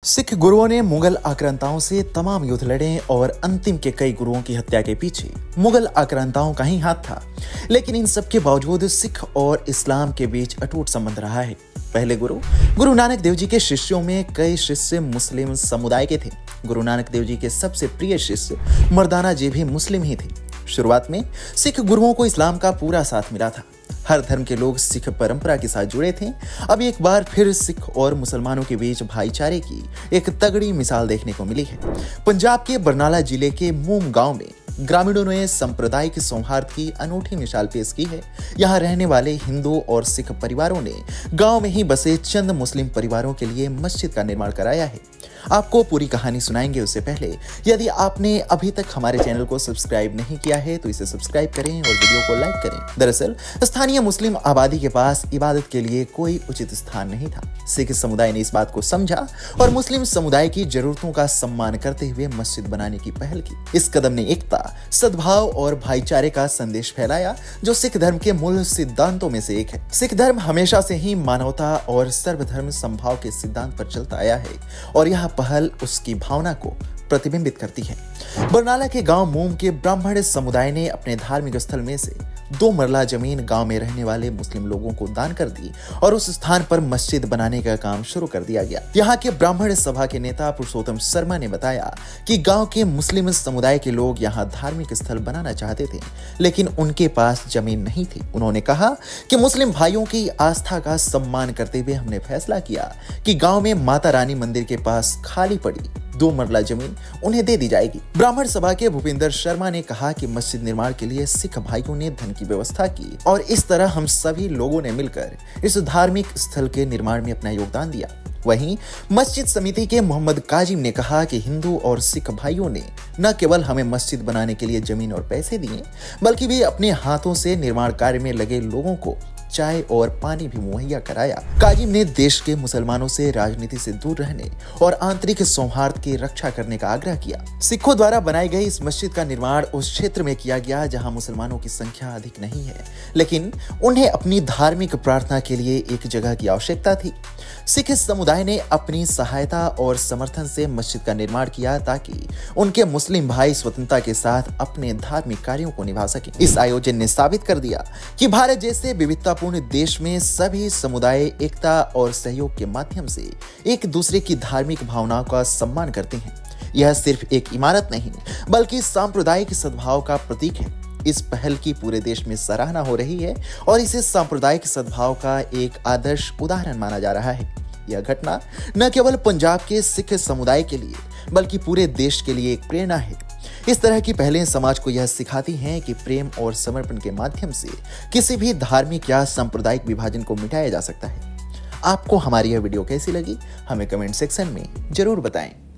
सिख गुरुओं ने मुगल आक्रांताओं से तमाम युद्ध लड़े और अंतिम के कई गुरुओं की हत्या के पीछे मुगल आक्रांताओं का ही हाथ था। लेकिन इन सब के बावजूद सिख और इस्लाम के बीच अटूट संबंध रहा है। पहले गुरु नानक देव जी के शिष्यों में कई शिष्य मुस्लिम समुदाय के थे। गुरु नानक देव जी के सबसे प्रिय शिष्य मर्दाना जी भी मुस्लिम ही थे। शुरुआत में सिख गुरुओं को इस्लाम का पूरा साथ मिला था। हर धर्म के लोग सिख परंपरा के साथ जुड़े थे। अब एक बार फिर सिख और मुसलमानों के बीच भाईचारे की एक तगड़ी मिसाल देखने को मिली है। पंजाब के बरनाला जिले के मूम गांव में ग्रामीणों ने सांप्रदायिक सौहार्द की अनूठी मिसाल पेश की है। यहाँ रहने वाले हिंदू और सिख परिवारों ने गांव में ही बसे चंद मुस्लिम परिवारों के लिए मस्जिद का निर्माण कराया है। आपको पूरी कहानी सुनाएंगे उससे पहले यदि आपने अभी तक हमारे चैनल को सब्सक्राइब नहीं किया है तो इसे सब्सक्राइब करें और वीडियो को लाइक करें। दरअसल स्थानीय मुस्लिम आबादी के पास इबादत के लिए कोई उचित स्थान नहीं था। सिख समुदाय ने इस बात को समझा और मुस्लिम समुदाय की जरूरतों का सम्मान करते हुए मस्जिद बनाने की पहल की। इस कदम ने एकता, सद्भाव और भाईचारे का संदेश फैलाया जो सिख धर्म के मूल सिद्धांतों में से एक है। सिख धर्म हमेशा से ही मानवता और सर्वधर्म समभाव के सिद्धांत पर चलता आया है और यह पहल उसकी भावना को प्रतिबिंबित करती है। बरनाला के गांव मूम के ब्राह्मण समुदाय ने अपने धार्मिक स्थल में से 2 मरला जमीन गांव में रहने वाले मुस्लिम लोगों को दान कर दी और उस स्थान पर मस्जिद बनाने का काम शुरू कर दिया गया। यहाँ के ब्राह्मण सभा के नेता पुरुषोत्तम शर्मा ने बताया कि गांव के मुस्लिम समुदाय के लोग यहाँ धार्मिक स्थल बनाना चाहते थे, लेकिन उनके पास जमीन नहीं थी। उन्होंने कहा कि मुस्लिम भाइयों की आस्था का सम्मान करते हुए हमने फैसला किया कि गाँव में माता रानी मंदिर के पास खाली पड़ी 2 मरला जमीन उन्हें दे दी जाएगी। ब्राह्मण सभा के भूपिंदर शर्मा ने कहा कि मस्जिद निर्माण के लिए सिख भाइयों ने धन की व्यवस्था की और इस तरह हम सभी लोगों ने मिलकर इस धार्मिक स्थल के निर्माण में अपना योगदान दिया। वहीं मस्जिद समिति के मोहम्मद काजिम ने कहा कि हिंदू और सिख भाइयों ने न केवल हमें मस्जिद बनाने के लिए जमीन और पैसे दिए, बल्कि भी अपने हाथों से निर्माण कार्य में लगे लोगों को चाय और पानी भी मुहैया कराया। काजिम ने देश के मुसलमानों से राजनीति से दूर रहने और आंतरिक सौहार्द की रक्षा करने का आग्रह किया। सिखों द्वारा बनाई गई इस मस्जिद का निर्माण उस क्षेत्र में किया गया जहां मुसलमानों की संख्या अधिक नहीं है, लेकिन उन्हें अपनी धार्मिक प्रार्थना के लिए एक जगह की आवश्यकता थी। सिख समुदाय ने अपनी सहायता और समर्थन से मस्जिद का निर्माण किया ताकि उनके मुस्लिम भाई स्वतंत्रता के साथ अपने धार्मिक कार्यों को निभा सकें। इस आयोजन ने साबित कर दिया कि भारत जैसे विविधतापूर्ण देश में सभी समुदाय एकता और सहयोग के माध्यम से एक दूसरे की धार्मिक भावनाओं का सम्मान करते हैं। यह सिर्फ एक इमारत नहीं बल्कि सांप्रदायिक सद्भाव का प्रतीक है। इस पहल की पूरे देश में सराहना हो रही है और इसे सांप्रदायिक सद्भाव का एक आदर्श उदाहरण माना जा रहा है। यह घटना न केवल पंजाब के सिख समुदाय के लिए बल्कि पूरे देश के लिए एक प्रेरणा है। इस तरह की पहलें समाज को यह सिखाती हैं कि प्रेम और समर्पण के माध्यम से किसी भी धार्मिक या सांप्रदायिक विभाजन को मिटाया जा सकता है। आपको हमारी यह वीडियो कैसी लगी हमें कमेंट सेक्शन में जरूर बताएं।